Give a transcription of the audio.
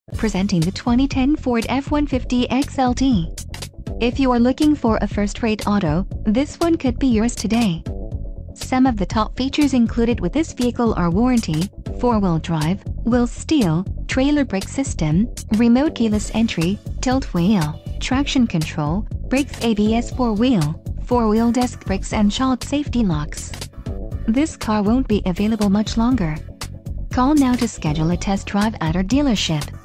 Presenting the 2010 Ford F-150 XLT. If you are looking for a first-rate auto, this one could be yours today. Some of the top features included with this vehicle are warranty, 4-wheel drive, wheel steel, trailer brake system, remote keyless entry, tilt wheel, traction control, brakes, ABS 4-wheel disc brakes and child safety locks. This car won't be available much longer. Call now to schedule a test drive at our dealership.